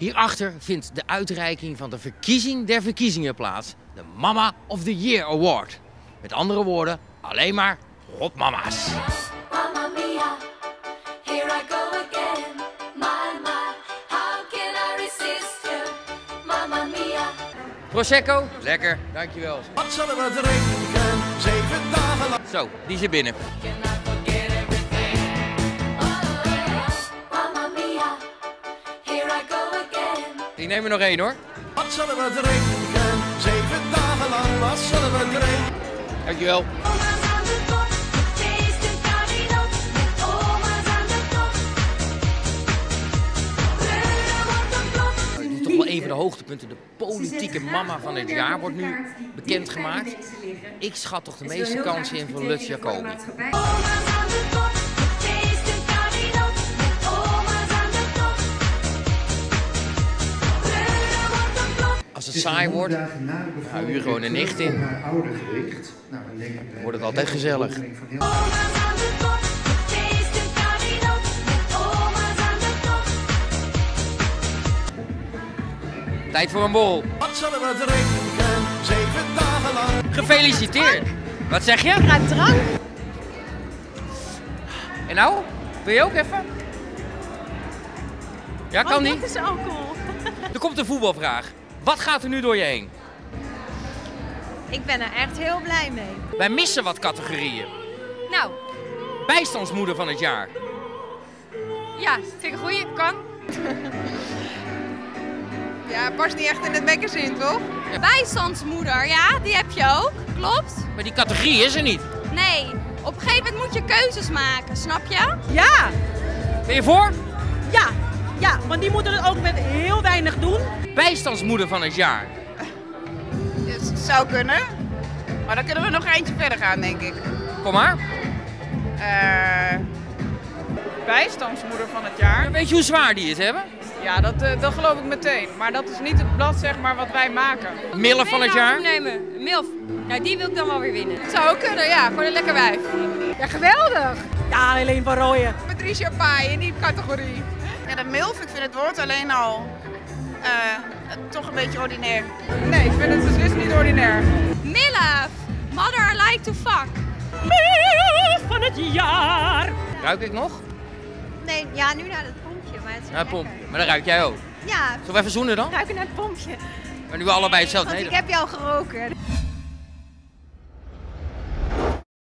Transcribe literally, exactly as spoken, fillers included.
Hierachter vindt de uitreiking van de verkiezing der verkiezingen plaats. De Mama of the Year Award. Met andere woorden, alleen maar rotmama's. Mamma mia, here I go again. My, my, how can I resist you? Mamma mia. Prosecco? Lekker, dankjewel. Wat zullen we drinken? Zeven dagen lang. Zo, die zit binnen. Can I forget everything? Oh, mamma mia, here I go again. Ik neem er nog één hoor. Wat zullen we drinken? Zeven dagen lang. Wat zullen we drinken? Dankjewel. Oma's aan de top, tasting Carino. Met oma's aan de top. Kleuren wordt een klop. Nu toch wel een van de hoogtepunten. De politieke mama van het jaar wordt nu bekendgemaakt. Ik schat toch de meeste kansen in voor Lutz Jacobi. Oma's aan de top, tasting Carino. Met oma's aan de top. Kleuren wordt een klop. Als het saai wordt, hou hier gewoon een nicht in. Wordt het altijd gezellig. Oma's aan de top, tasting Carino. Met oma's aan de top. Tijd voor een borrel. Wat zullen we drinken? Zeven dagen lang. Gefeliciteerd. Wat zeg je? Ruikt drank. En nou? Wil je ook even? Ja, kan Oh, niet. dat is alcohol. Er komt een voetbalvraag. Wat gaat er nu door je heen? Ik ben er echt heel blij mee. Wij missen wat categorieën. Nou, Bijstandsmoeder van het jaar. ja, vind ik een goeie. Kan. Ja, past niet echt in het magazine, toch? Bijstandsmoeder, ja, die heb je ook. Klopt. Maar die categorie is er niet. Nee, op een gegeven moment moet je keuzes maken, snap je? Ja, Ben je voor? ja, ja, want die moeten het ook met heel weinig doen. Bijstandsmoeder van het jaar. Dus het zou kunnen. Maar dan kunnen we nog eentje verder gaan, denk ik. Kom maar. Eh bijstandsmoeder van het jaar. Weet je hoe zwaar die is, hebben? Ja, dat, eh, dat geloof ik meteen. Maar dat is niet het blad, zeg maar, wat wij maken. Mille van het jaar. Nemen, Milf. Nou, die wil ik dan wel weer winnen. Het zou ook kunnen, ja. Gewoon een lekker wijf. Ja, geweldig. Ja, Helene van Rooyen. Patricia Pai in die categorie. Ja, de milf, ik vind het woord alleen al eh, toch een beetje ordinair. Nee, ik vind het beslist niet ordinair. Milf. Mother I like to fuck. Milf van het jaar. Ruik ik nog? Nee, ja, nu naar het pompje, maar het is Ja, pomp. Maar dan ruik jij ook. Ja, Zullen we even zoenen dan? ruiken naar het pompje. Maar nu allebei hetzelfde. Want Nee, ik heb jou geroken.